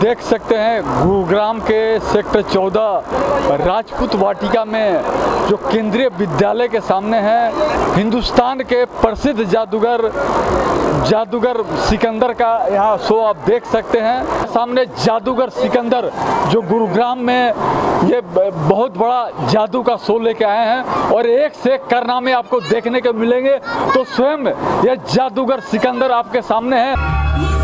देख सकते हैं गुरुग्राम के सेक्टर 14 राजपूत वाटिका में जो केंद्रीय विद्यालय के सामने है, हिंदुस्तान के प्रसिद्ध जादूगर सिकंदर का यहाँ शो आप देख सकते हैं। सामने जादूगर सिकंदर जो गुरुग्राम में ये बहुत बड़ा जादू का शो लेके आए हैं और एक से एक कारनामे आपको देखने को मिलेंगे। तो स्वयं ये जादूगर सिकंदर आपके सामने है।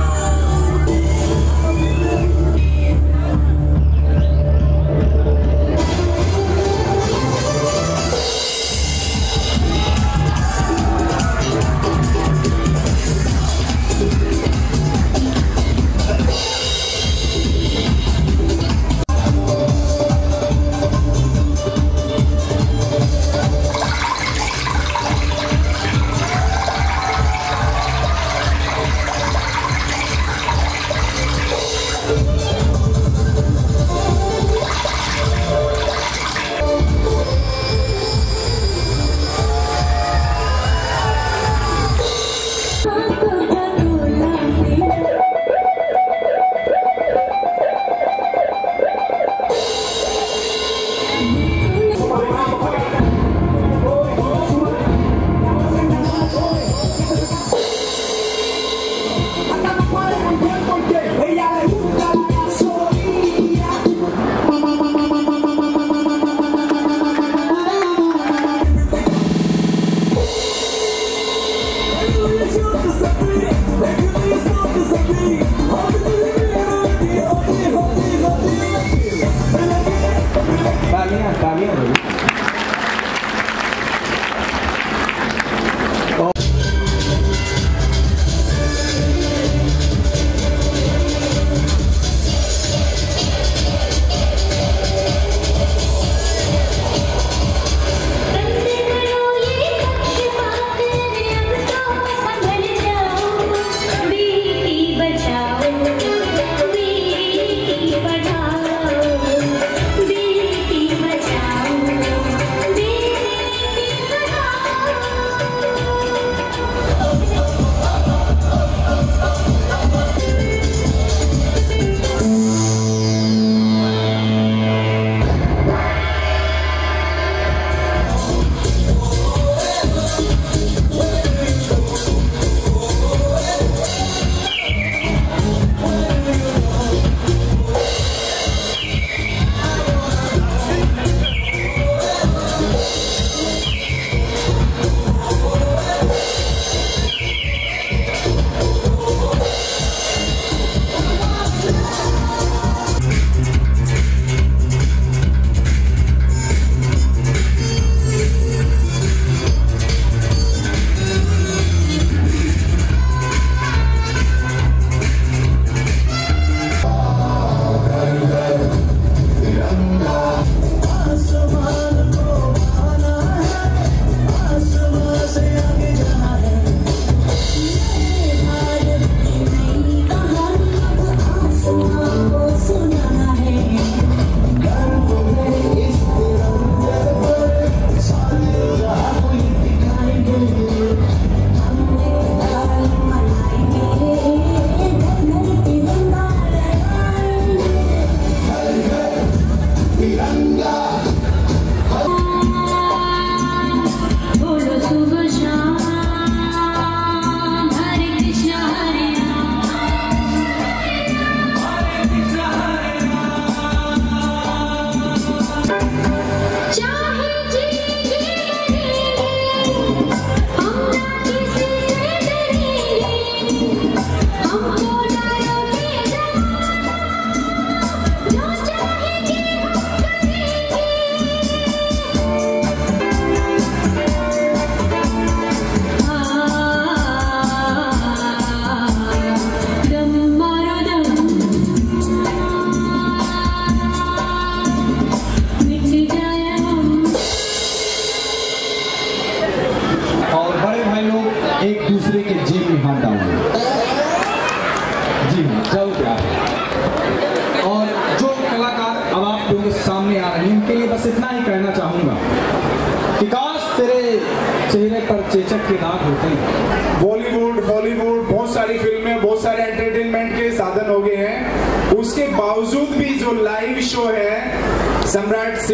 चेहरे पर चेचक के दाग होते हैं। बॉलीवुड हॉलीवुड बहुत सारी फिल्में, बहुत सारे एंटरटेनमेंट के साधन हो गए हैं। उसके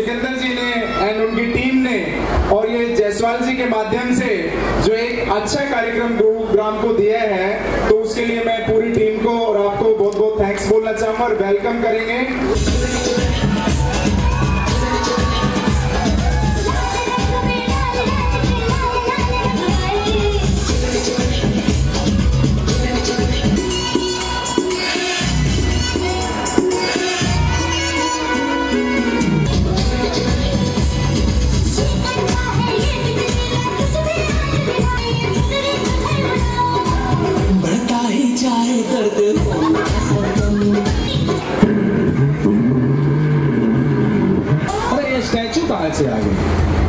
सिकंदर जी ने एंड उनकी टीम ने और ये जायसवाल जी के माध्यम से जो एक अच्छा कार्यक्रम गुरुग्राम को दिया है, तो उसके लिए मैं पूरी टीम को और आपको बहुत बहुत थैंक्स बोलना चाहूंगा और वेलकम करेंगे। अरे ये स्टैचू कहाँ से आ गई?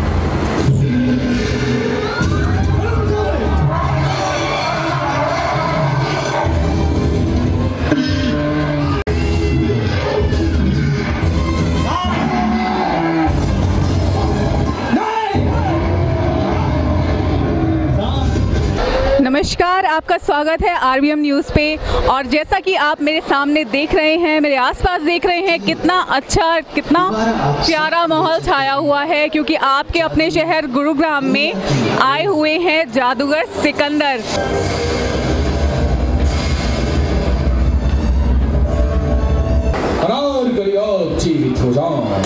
नमस्कार, आपका स्वागत है आरबीएम न्यूज़ पे। और जैसा कि आप मेरे सामने देख रहे हैं, मेरे आसपास देख रहे हैं, कितना अच्छा, कितना प्यारा माहौल छाया हुआ है, क्योंकि आपके अपने शहर गुरुग्राम में आए हुए हैं जादूगर सिकंदर। जीवित हो जाओ।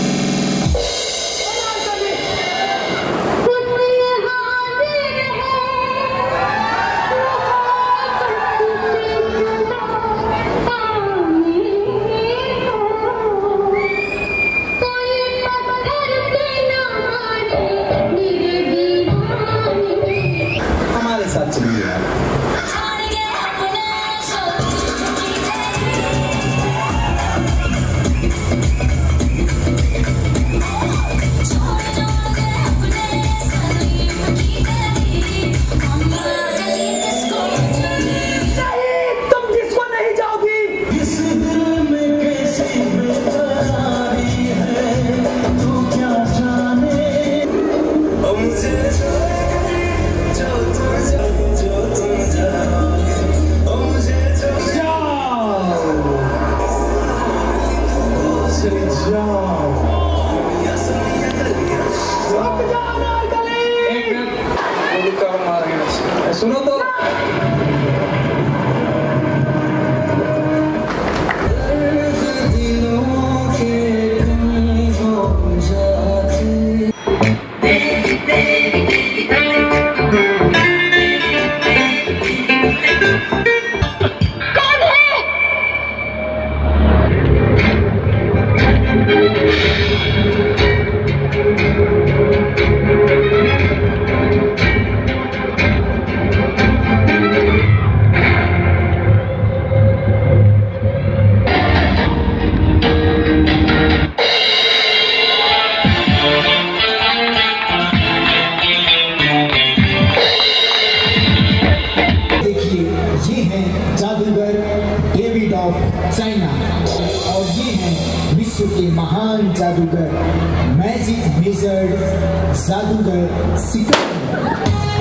हमारे साथ चलिए यार। सुनो तो चाइना और ये हैं विश्व के महान जादूगर मैजिक विज़र्ड जादूगर सिकंदर।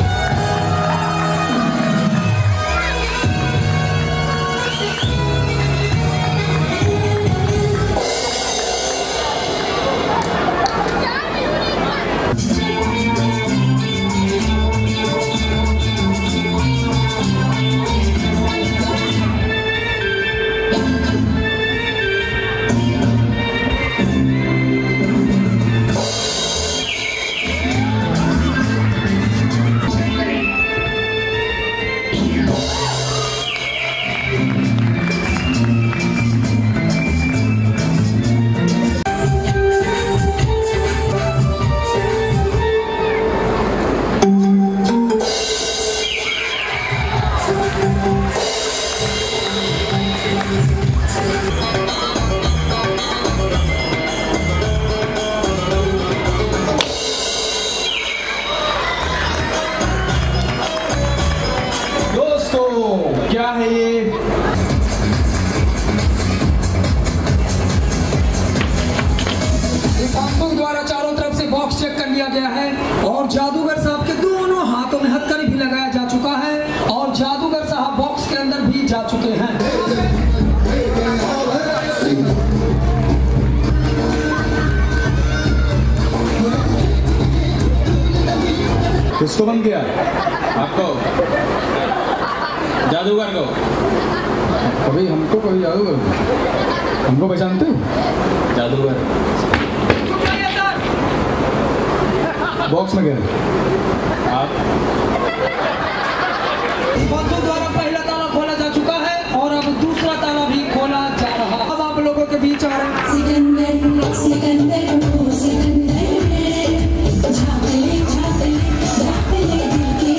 क्या है ये? तांतुक द्वारा चारों तरफ से बॉक्स चेक कर लिया गया है और जादूगर साहब के दोनों हाथों में हथकड़ी भी लगाया जा चुका है और जादूगर साहब बॉक्स के अंदर भी जा चुके हैं। किसको बंद किया? आपको, जादूगर को। कभी हमको कभी जादूगर, हमको पहचानते हो? जादूगर बॉक्स में गया आप। बंदूक द्वारा पहला ताला खोला जा चुका है और अब दूसरा ताला भी खोला जा रहा है। अब आप लोगों के बीच आ रहे हैं सिकंदर सिकंदर ओ सिकंदर झांकले झांकले झांकले दिल के।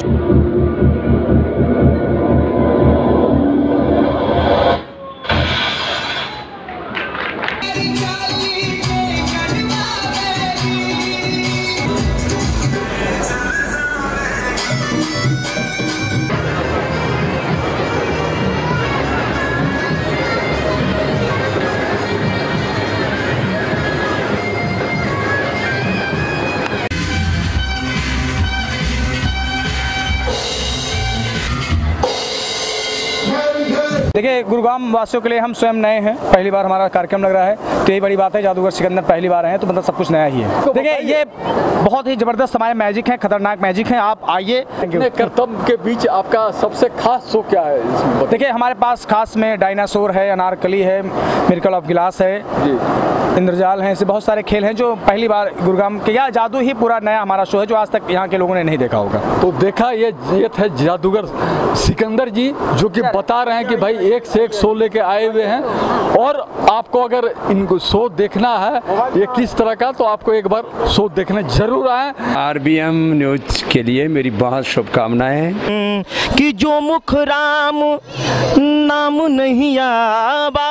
देखिए, गुरुग्राम वासियों के लिए हम स्वयं नए हैं, पहली बार हमारा कार्यक्रम लग रहा है, तो यही बड़ी बात है। जादूगर सिकंदर पहली बार आए हैं तो मतलब सब कुछ नया ही है। देखिए, ये बहुत ही जबरदस्त हमारे मैजिक है, खतरनाक मैजिक है। आप आइए। करतब के बीच आपका सबसे खास शो क्या है? देखिए, हमारे पास खास में डायनासोर है, अनारकली है, मिरेकल ऑफ गिलास है जी, इंद्रजाल है, ऐसे बहुत सारे खेल हैं जो पहली बार गुरुग्राम के, या जादू ही पूरा नया हमारा शो है जो आज तक यहाँ के लोगों ने नहीं देखा होगा। तो देखा, ये थे जादूगर सिकंदर जी जो कि बता रहे हैं कि भाई एक से एक शो लेके आए हुए हैं, और आपको अगर इनको शो देखना है ये किस तरह का, तो आपको एक बार शो देखने जरूर आए। आरबीएम न्यूज के लिए मेरी बहुत शुभकामनाएं कि जो मुख राम नाम नहीं आबा,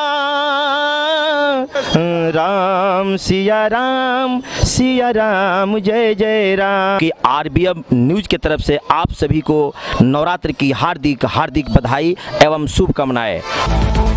राम सिया राम जय जय राम। कि आरबीएम न्यूज की तरफ से आप सभी को नवरात्र की हार्दिक हार्दिक बधाई एवं शुभकामनाएं।